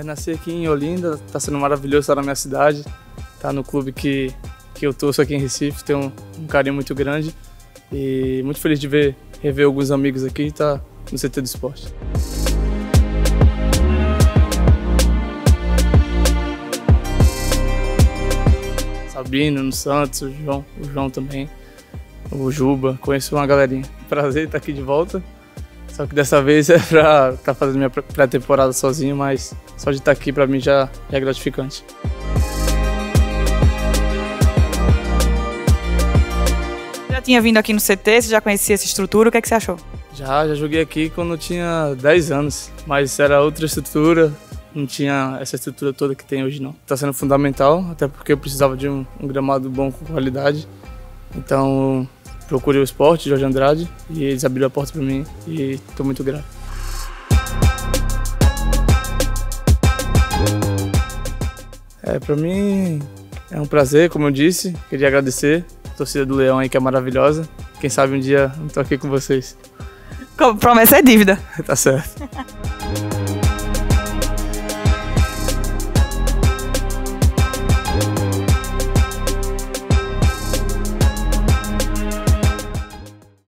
Nasci aqui em Olinda, tá sendo maravilhoso estar na minha cidade, tá no clube que eu torço aqui em Recife, tenho um carinho muito grande e muito feliz de rever alguns amigos aqui e tá no CT do Esporte. Sabino, no Santos, o João também, o Juba, conheço uma galerinha. Prazer estar aqui de volta, só que dessa vez é pra estar fazendo minha pré-temporada sozinho, mas só de estar aqui pra mim já é gratificante. Já tinha vindo aqui no CT, você já conhecia essa estrutura, o que é que você achou? Já joguei aqui quando eu tinha 10 anos, mas era outra estrutura. Não tinha essa estrutura toda que tem hoje, não. Está sendo fundamental, até porque eu precisava de um gramado bom com qualidade. Então, procurei o Esporte, Jorge Andrade, e eles abriram a porta para mim e estou muito grato. Para mim é um prazer, como eu disse. Queria agradecer a torcida do Leão aí, que é maravilhosa. Quem sabe um dia eu estou aqui com vocês. Promessa é dívida. Tá certo.